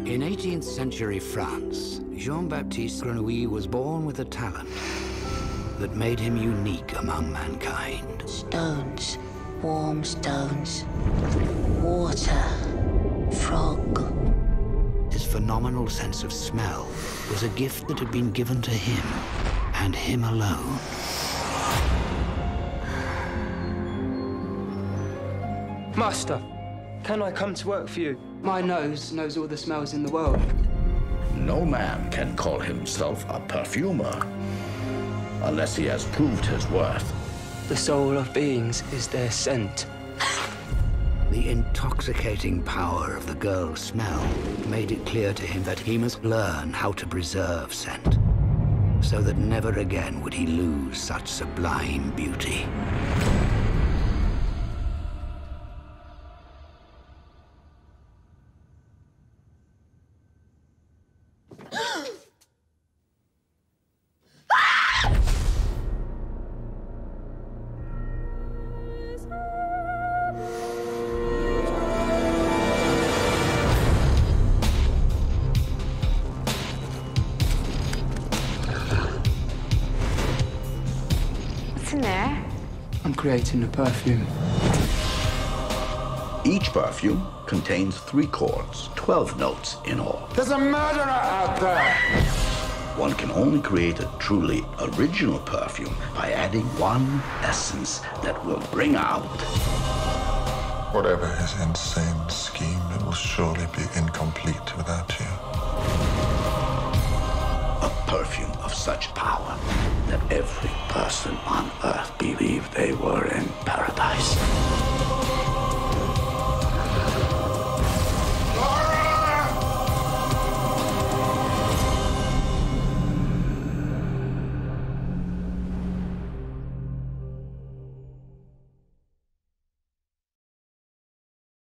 In 18th century France, Jean-Baptiste Grenouille was born with a talent that made him unique among mankind. Stones, warm stones, water, frog. His phenomenal sense of smell was a gift that had been given to him, and him alone. Master, can I come to work for you? My nose knows all the smells in the world. No man can call himself a perfumer unless he has proved his worth. The soul of beings is their scent. The intoxicating power of the girl's smell made it clear to him that he must learn how to preserve scent, so that never again would he lose such sublime beauty. What's in there? I'm creating a perfume. Each perfume contains 3 chords, 12 notes in all. There's a murderer out there! One can only create a truly original perfume by adding one essence that will bring out... Whatever his insane scheme, it will surely be incomplete without you. A perfume of such power that every person on Earth believed they were in paradise.